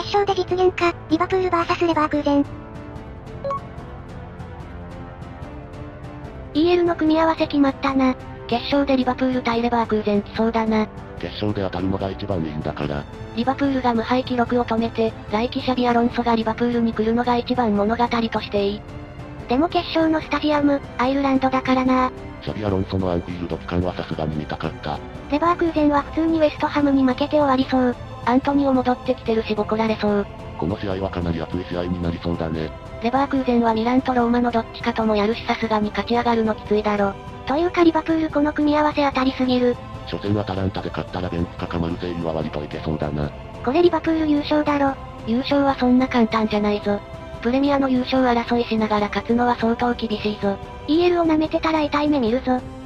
勝で実現か、リバプール VS レバークーゼン。 EL の組み合わせ決まったな。決勝でリバプール対レバークーゼン来そうだな。 決勝で当たるのが一番いいんだから。 リバプールが無敗記録を止めて、来季シャビアロンソがリバプールに来るのが一番物語としていい。 でも決勝のスタジアム、アイルランドだからな。 シャビアロンソのアンフィールド期間はさすがに見たかった。 レバークーゼンは普通にウェストハムに負けて終わりそう。 アントニオ戻ってきてるしボコられそう。 この試合はかなり熱い試合になりそうだね。 レバークーゼンはミランとローマのどっちかともやるしさすがに勝ち上がるのきついだろ。 というかリバプールこの組み合わせ当たりすぎる。 初戦アタランタで勝ったらベンツかマルセイユは割といけそうだな。 これリバプール優勝だろ。 優勝はそんな簡単じゃないぞ。プレミアの優勝争いしながら勝つのは相当厳しいぞ。 EL を舐めてたら痛い目見るぞ。